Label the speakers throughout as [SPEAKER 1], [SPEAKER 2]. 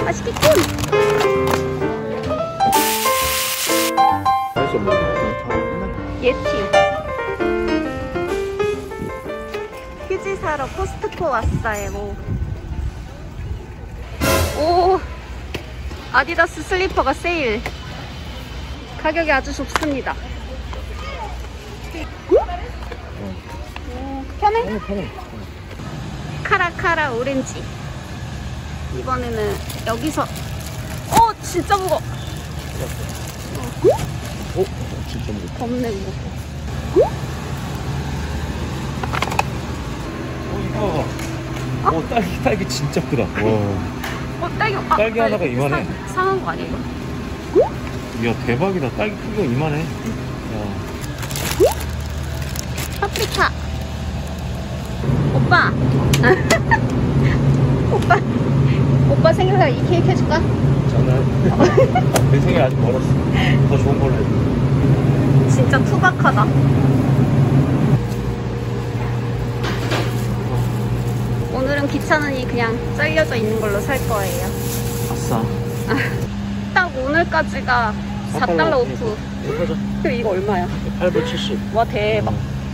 [SPEAKER 1] 맛있겠군.
[SPEAKER 2] 맛있어 뭐.
[SPEAKER 1] 예티. 휴지 사러 코스트코 왔어요. 오, 아디다스 슬리퍼가 세일. 가격이 아주 좋습니다. 오, 편해?
[SPEAKER 2] 편해.
[SPEAKER 1] 카라카라 오렌지. 이번에는 여기서 진짜 무거워.
[SPEAKER 2] 진짜 무거워.
[SPEAKER 1] 겁내 무거워.
[SPEAKER 2] 이거 딸기 진짜 크다. 와. 딸기 하나가 이만해.
[SPEAKER 1] 상한 거 아니야 이거?
[SPEAKER 2] 야 대박이다. 딸기 크기가 이만해. 야.
[SPEAKER 1] 파프리카. 오빠. 오빠 생일날 이 케이크 해줄까?
[SPEAKER 2] 장난. 내 생일 아직 멀었어. 더 좋은 걸로 해.
[SPEAKER 1] 진짜 투박하다. 오늘은 귀찮으니 그냥 잘려져 있는 걸로 살 거예요.
[SPEAKER 2] 아싸.
[SPEAKER 1] 딱 오늘까지가 4달러 오프. 그리고 이거 얼마야?
[SPEAKER 2] 8불 70.
[SPEAKER 1] 와 대박.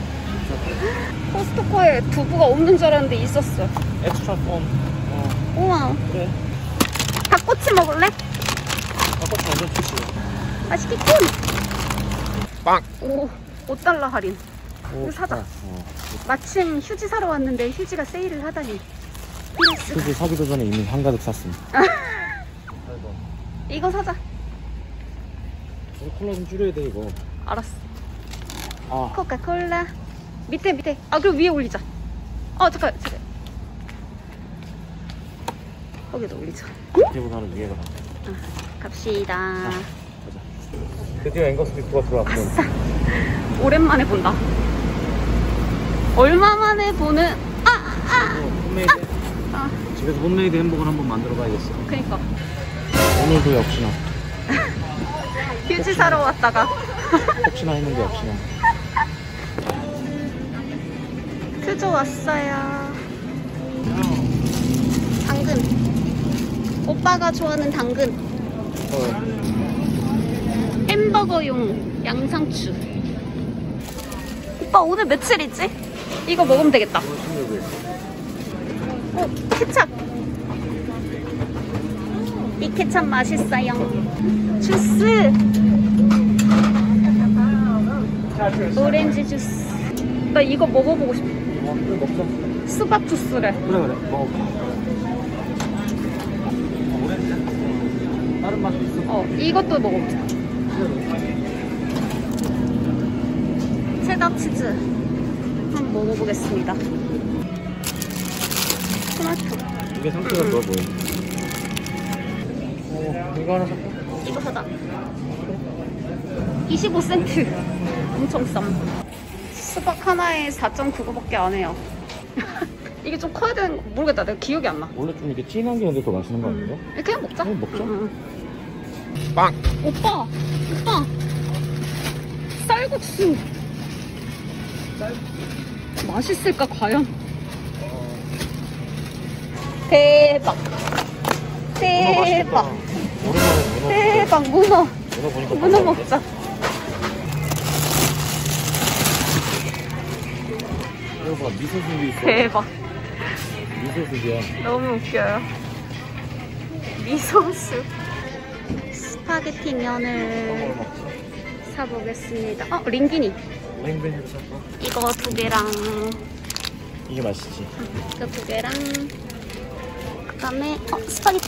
[SPEAKER 1] 코스트코에 두부가 없는 줄 알았는데 있었어.
[SPEAKER 2] 엑스트라 폼.
[SPEAKER 1] 우와.
[SPEAKER 2] 그래.
[SPEAKER 1] 닭꼬치 먹을래?
[SPEAKER 2] 아까 완전 좋지.
[SPEAKER 1] 맛있겠군.
[SPEAKER 2] 빵.
[SPEAKER 1] 오, 5달러 할인. 이거 사자. 마침 휴지 사러 왔는데 휴지가 세일을 하다니.
[SPEAKER 2] 휴지 사기도 전에 이미 한가득 샀습니다.
[SPEAKER 1] 이거 사자.
[SPEAKER 2] 콜라 좀 줄여야 돼 이거.
[SPEAKER 1] 알았어.
[SPEAKER 2] 아.
[SPEAKER 1] 코카콜라. 밑에. 그럼 위에 올리자. 잠깐. 거기다 올리자.
[SPEAKER 2] 밑에보다는 위에가 나.
[SPEAKER 1] 갑시다.
[SPEAKER 2] 가자. 드디어 앵거스 비프가 들어왔군.
[SPEAKER 1] 아싸. 오랜만에 본다. 얼마 만에 보는
[SPEAKER 2] 홈메이드. 집에서 홈메이드 햄버거를 한번 만들어 봐야겠어.
[SPEAKER 1] 그니까
[SPEAKER 2] 오늘도 역시나.
[SPEAKER 1] 휴지 사러 왔다가
[SPEAKER 2] 혹시나 했는데 역시나.
[SPEAKER 1] 퓨즈 왔어요. 당근. 오빠가 좋아하는 당근. 햄버거용 양상추. 오빠 오늘 며칠이지? 이거 먹으면 되겠다. 케찹. 이 케찹 맛있어요. 주스. 오렌지 주스. 나 이거 먹어보고 싶어.
[SPEAKER 2] 먹자.
[SPEAKER 1] 수박 주스래.
[SPEAKER 2] 그래 먹어봐. 오렌지? 다른 맛도 있어.
[SPEAKER 1] 이것도 먹어보자. 체다 치즈 한번 먹어보겠습니다. 토마토.
[SPEAKER 2] 이게 상태가 좋아 보여. 이거 하나 살까?
[SPEAKER 1] 이거 사자. 25센트. 엄청 쌈. 수박 하나에 4.99밖에 안 해요. 이게 좀 커야 되는 거 모르겠다. 내가 기억이 안 나.
[SPEAKER 2] 원래 좀 이렇게 진한 게 근데 더 맛있는 거 아닌가?
[SPEAKER 1] 그냥 먹자.
[SPEAKER 2] 먹자.
[SPEAKER 1] 응.
[SPEAKER 2] 빵!
[SPEAKER 1] 오빠. 쌀국수. 맛있을까 과연? 대박.
[SPEAKER 2] 오랜만에
[SPEAKER 1] 대박. 문어.
[SPEAKER 2] 보니까
[SPEAKER 1] 문어 먹자.
[SPEAKER 2] 이거 봐, 미소스도 있어.
[SPEAKER 1] 대박.
[SPEAKER 2] 미소스야.
[SPEAKER 1] 너무 웃겨요. 미소스. 스파게티 면을 사보겠습니다. 링기니.
[SPEAKER 2] 랭뱅 해주셨어?
[SPEAKER 1] 이거 2개랑
[SPEAKER 2] 이게 맛있지.
[SPEAKER 1] 이거 2개랑 그 다음에 스파게티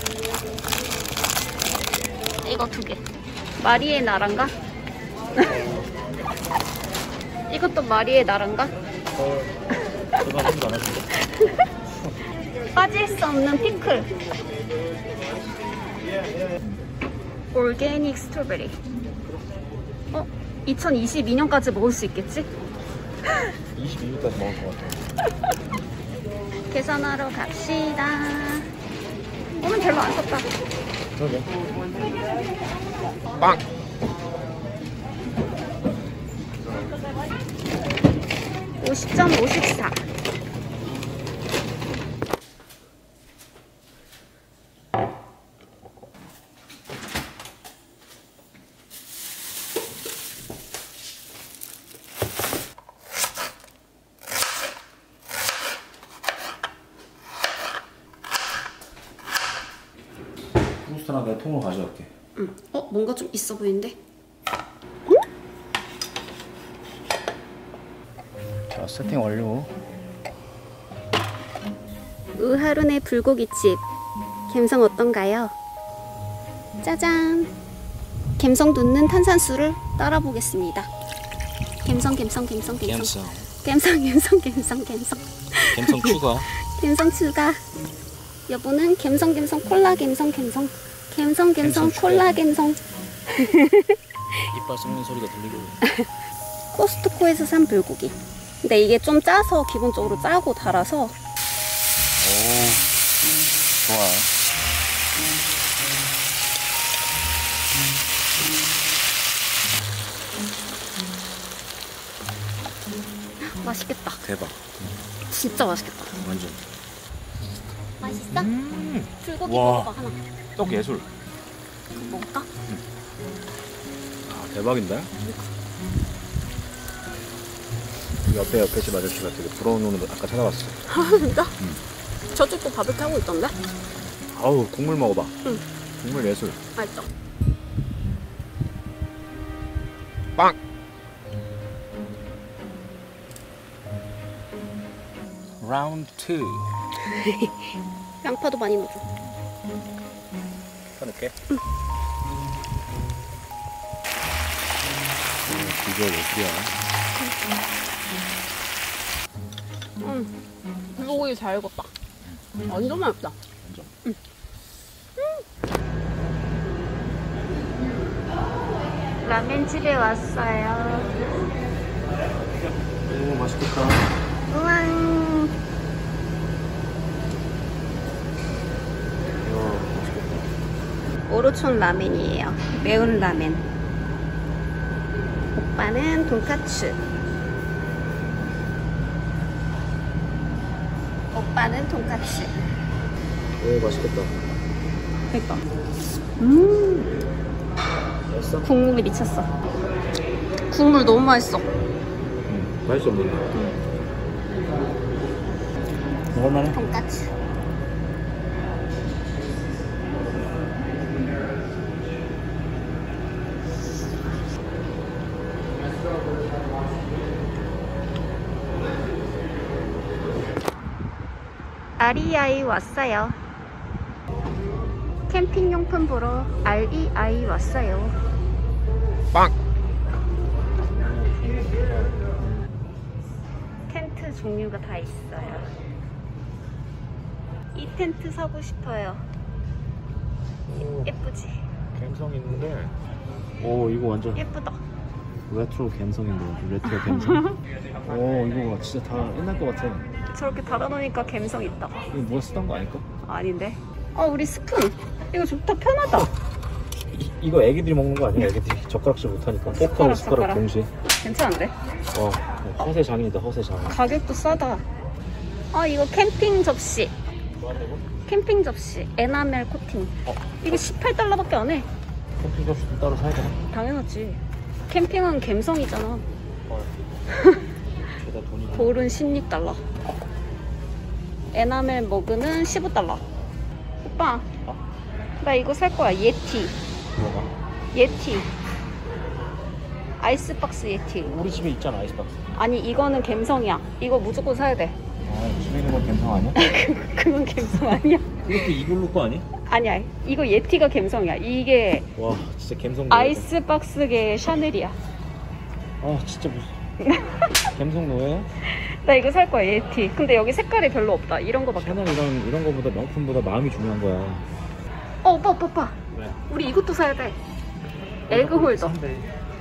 [SPEAKER 1] 이거 2개. 마리에 나란가? 이것도 마리에 나란가?
[SPEAKER 2] 제가 한 번도 안 하신다.
[SPEAKER 1] 빠질 수 없는 피클. 올게닉 스트로베리. 2022년까지 먹을 수 있겠지?
[SPEAKER 2] 22일까지 먹을 것 같아.
[SPEAKER 1] 계산하러 갑시다. 오늘 별로 안 썼다.
[SPEAKER 2] 그러게. 빵!
[SPEAKER 1] 50.54.
[SPEAKER 2] 토스트나 내가 통으로 가져갈게.
[SPEAKER 1] 응. 뭔가 좀 있어 보이는데?
[SPEAKER 2] 자, 세팅 완료.
[SPEAKER 1] 우하룬의 불고기집. 갬성 어떤가요? 짜잔! 갬성 돋는 탄산수를 따라 보겠습니다. 갬성.
[SPEAKER 2] 갬성 추가.
[SPEAKER 1] 갬성 추가. 여보는 갬성 콜라 갬성 콜라 갬성.
[SPEAKER 2] 이빨 썩는 소리가 들리고.
[SPEAKER 1] 코스트코에서 산 불고기. 근데 이게 좀 짜서 기본적으로 짜고 달아서.
[SPEAKER 2] 오, 좋아.
[SPEAKER 1] 맛있겠다.
[SPEAKER 2] 대박.
[SPEAKER 1] 진짜 맛있겠다.
[SPEAKER 2] 완전.
[SPEAKER 1] 맛있어? 불고기
[SPEAKER 2] 와.
[SPEAKER 1] 먹어봐 하나.
[SPEAKER 2] 떡 예술.
[SPEAKER 1] 그거 먹을까?
[SPEAKER 2] 아, 대박인데? 옆에 집 아저씨가 되게 부러운 눈으로 아까 찾아봤어.
[SPEAKER 1] 아 진짜? 저쪽도 바베큐 하고 있던데?
[SPEAKER 2] 아우, 국물 먹어봐.
[SPEAKER 1] 응.
[SPEAKER 2] 국물 예술.
[SPEAKER 1] 맛있죠?
[SPEAKER 2] 빵! 라운드 2.
[SPEAKER 1] 양파도 많이 넣어줘.
[SPEAKER 2] 꺼낼게. 비주얼 예술이야.
[SPEAKER 1] 불고기 잘 익었다. 완전 맛있다.
[SPEAKER 2] 완전.
[SPEAKER 1] 라멘집에 왔어요.
[SPEAKER 2] 오, 맛있겠다.
[SPEAKER 1] 우와.
[SPEAKER 2] 이야, 맛있겠다.
[SPEAKER 1] 오로촌 라멘이에요. 매운 라멘. 오빠는 돈까츠. 오빠는 돈까츠.
[SPEAKER 2] 오, 맛있겠다.
[SPEAKER 1] 그니까.
[SPEAKER 2] 맛있어?
[SPEAKER 1] 국물이 미쳤어. 국물 너무 맛있어.
[SPEAKER 2] 맛있어, 뭐. 먹을만해?
[SPEAKER 1] 돈까츠. REI 왔어요. 캠핑용품 보러 REI 왔어요.
[SPEAKER 2] 빵!
[SPEAKER 1] 텐트 종류가 다 있어요. 이 텐트 사고 싶어요.
[SPEAKER 2] 오,
[SPEAKER 1] 예쁘지?
[SPEAKER 2] 감성 있는데. 오, 이거 완전
[SPEAKER 1] 예쁘다.
[SPEAKER 2] 레트로 감성인데, 완전 레트로 감성. 오, 이거 진짜 다 옛날 것 같아.
[SPEAKER 1] 저렇게 달아놓으니까 감성 있다.
[SPEAKER 2] 이거 누가 쓰던 거 아닐까?
[SPEAKER 1] 아닌데? 우리 스푼. 이거 좋다. 편하다.
[SPEAKER 2] 이거 애기들이 먹는 거 아니야? 애기들이 젓가락질 못하니까. 포크하고 숟가락 동시에.
[SPEAKER 1] 괜찮은데?
[SPEAKER 2] 허세 장인이다, 허세 장인.
[SPEAKER 1] 가격도 싸다. 이거 캠핑 접시.
[SPEAKER 2] 뭐 한다고?
[SPEAKER 1] 캠핑 접시. 에나멜 코팅. 이게 18달러밖에 안 해.
[SPEAKER 2] 캠핑 접시도 따로 사야 되나?
[SPEAKER 1] 당연하지. 캠핑은 감성이잖아.
[SPEAKER 2] 죄다 돈이.
[SPEAKER 1] 볼은 16달러. 에나멜 머그는 15달러. 오빠, 나 이거 살 거야. 예티.
[SPEAKER 2] 뭐가?
[SPEAKER 1] 예티. 아이스박스 예티.
[SPEAKER 2] 우리 집에 있잖아, 아이스박스.
[SPEAKER 1] 아니, 이거는 감성이야. 이거 무조건 사야 돼.
[SPEAKER 2] 집에 있는 건 감성 아니야?
[SPEAKER 1] 그건 감성 아니야.
[SPEAKER 2] 이것도 이걸로 거 아니야?
[SPEAKER 1] 아니야. 이거 예티가 감성이야. 이게
[SPEAKER 2] 와, 진짜 감성.
[SPEAKER 1] 아이스박스계 샤넬이야.
[SPEAKER 2] 진짜 무슨. 감성 노예야?
[SPEAKER 1] 나 이거 살 거야. 예티. 근데 여기 색깔이 별로 없다. 이런 거밖에.
[SPEAKER 2] 샤넬 이런 거보다 명품보다 마음이 중요한 거야.
[SPEAKER 1] 오빠.
[SPEAKER 2] 왜?
[SPEAKER 1] 우리 이것도 사야 돼. 에그 홀더.
[SPEAKER 2] 산대.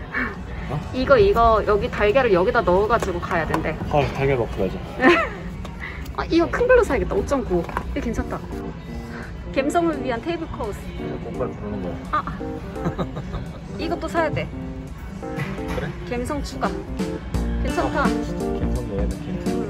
[SPEAKER 1] 이거 여기 달걀을 여기다 넣어가지고 가야 된대.
[SPEAKER 2] 달걀 먹고 가자.
[SPEAKER 1] 이거 큰 걸로 사야겠다. 5.9. 이거 괜찮다. 감성을 위한 테이블 커스.
[SPEAKER 2] 공발 부르는 거야.
[SPEAKER 1] 이것도 사야 돼.
[SPEAKER 2] 그래?
[SPEAKER 1] 감성 추가. 괜찮다.
[SPEAKER 2] 감성 노예다, 감성.